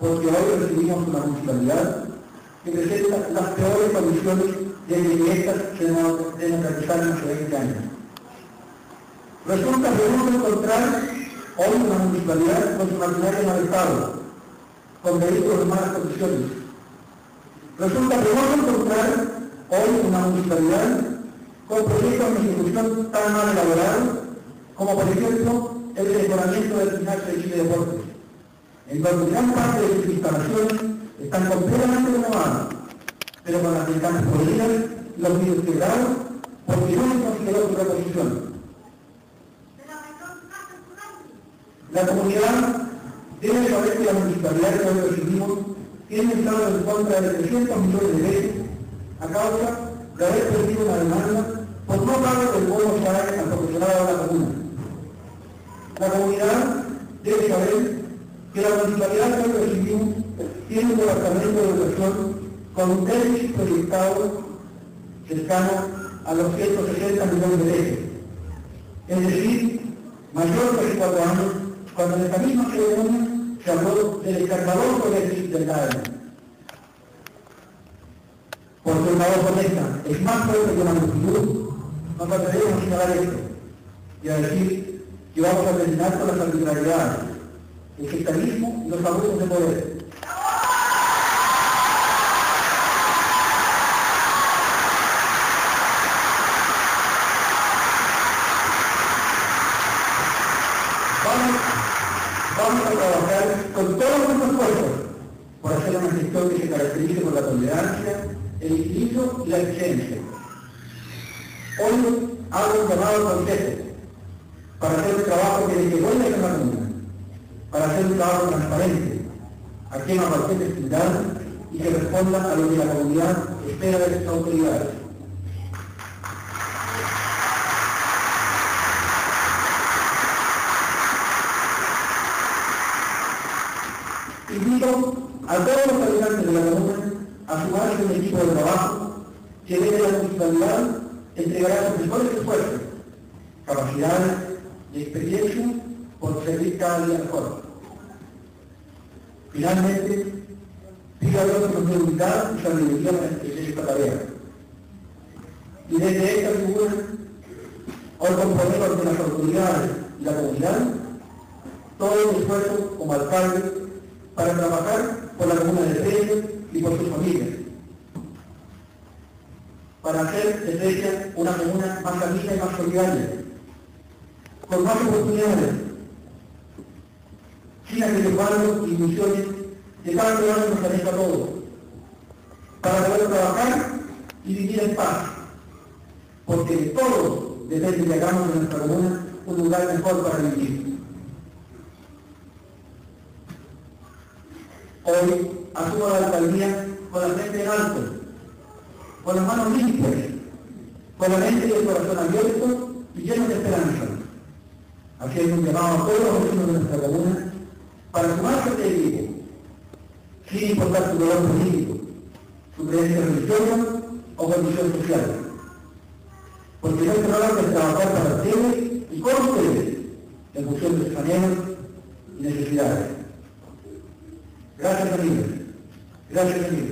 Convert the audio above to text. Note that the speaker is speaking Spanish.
porque hoy recibimos una municipalidad que presenta las peores condiciones desde que estas se democratizaron hace 20 años. Resulta penoso encontrar hoy una municipalidad con su maquinaria en mal estado, con vehículos en malas condiciones. Resulta penoso encontrar hoy una municipalidad con proyectos de ejecución tan mal elaborados como, por ejemplo, el mejoramiento del gimnasio de Chile Deportes, en donde gran parte de sus instalaciones están completamente renovadas, pero con las ventanas podridas y los vidrios quebrados, porque no se consideró su reposición. La comunidad debe saber que la municipalidad que hoy recibimos tiene estado en contra de 300 millones de pesos a causa de haber perdido una demanda por no pago del bono SAE al profesorado de la comuna. La comunidad debe saber que la municipalidad que hoy recibimos tiene un departamento de educación con un déficit proyectado cercano a los 160 millones de pesos, es decir, mayor que hace 4 años, cuando en esta misma ceremonia se habló del escandaloso déficit del DAE. Porque una voz honesta es más fuerte que una multitud, nos atrevemos a señalar esto y a decir que vamos a terminar con las arbitrariedades, el sectarismo y los abusos de poder. Vamos a trabajar con todos nuestros esfuerzos por hacer una gestión que se caracterice por la tolerancia, el equilibrio y la eficiencia. Hoy hago un llamado al Consejo para hacer un trabajo que le vuelva a la comuna, para hacer un trabajo transparente, a quien a cualquier vecindad y que responda a lo que la comunidad espera de estas autoridades. Invito a todos los habitantes de la comuna a sumarse a un equipo de trabajo que desde la municipalidad entregará sus mejores esfuerzos, capacidades y experiencia por servir cada día mejor. Finalmente, pido a Dios que nos dé unidad y sabiduría para ejercer esta tarea. Y desde esta figura, hoy comprometo ante las autoridades y la comunidad todo mi esfuerzo como alcalde para trabajar por la comuna de Fresia y por sus familias, para hacer de Fresia una comuna más amiga y más solidaria, con más oportunidades, sin aquellos barrios y ilusiones que cada ciudadano nos parezca a todos, para poder trabajar y vivir en paz, porque de todos depende que hagamos de nuestra comuna un lugar mejor para vivir. Hoy asumo la alcaldía con la frente en alto, con las manos limpias, con la mente y el corazón abiertos y llenos de esperanza, haciendo un llamado a todos los vecinos de nuestra comuna para sumarse a este equipo, sin importar su color político, su creencia religiosa o condición social. Porque nuestro trabajo es trabajar para ustedes y con ustedes, en función de sus anhelos y necesidades. Gracias, amigos. Gracias, amigos.